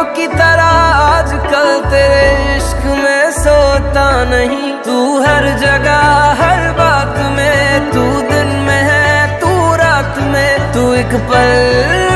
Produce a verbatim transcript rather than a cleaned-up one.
की तरह आजकल तेरे इश्क में सोता नहीं। तू हर जगह हर बात में, तू दिन में है तू रात में, तू एक पल